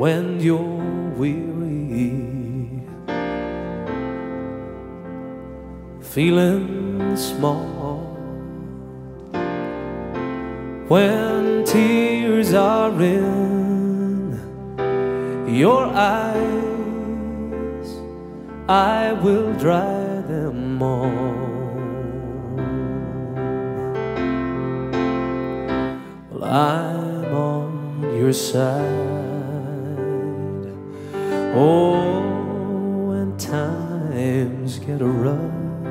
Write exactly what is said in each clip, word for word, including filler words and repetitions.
when you're weary, feeling small, when tears are in your eyes, I will dry them all. Well, I'm on your side. Oh, when times get rough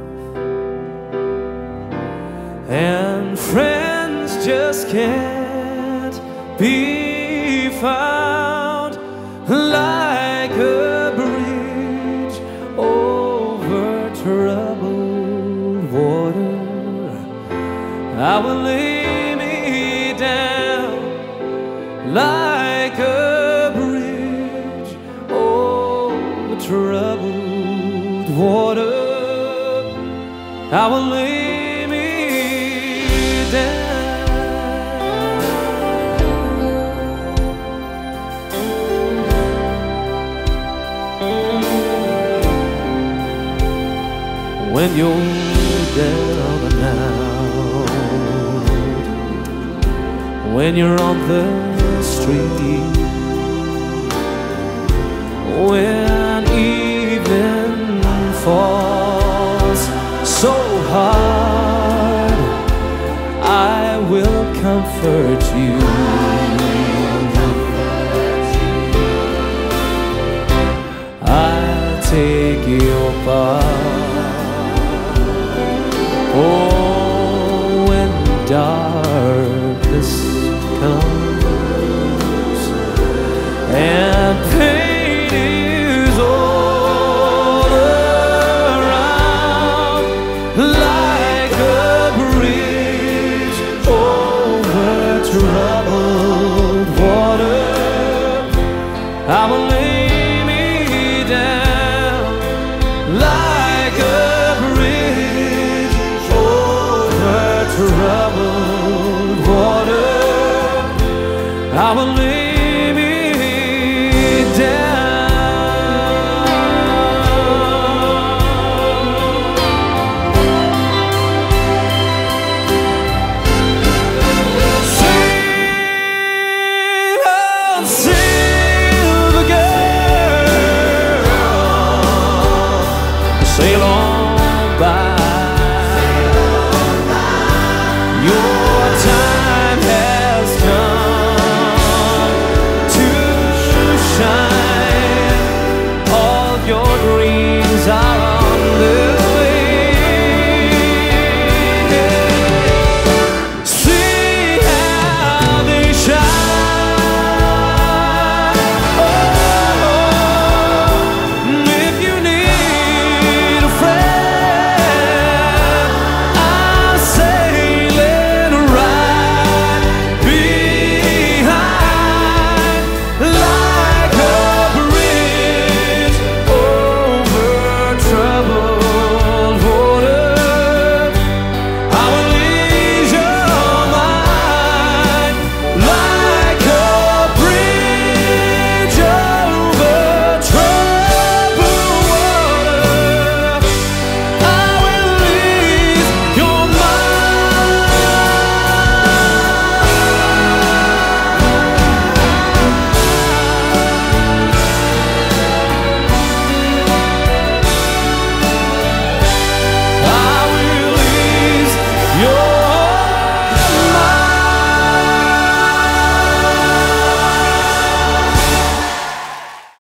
and friends just can't be found, like a bridge over troubled water, I will lay me down like a bridge over troubled water. I will lay me down. When you're down and out, when you're on the street, when evening falls so hard, I will comfort you. I'll take your part. Oh, when darkness comes and pain is all around, like a bridge over troubled water, I will lay me down like a bridge over troubled water. I will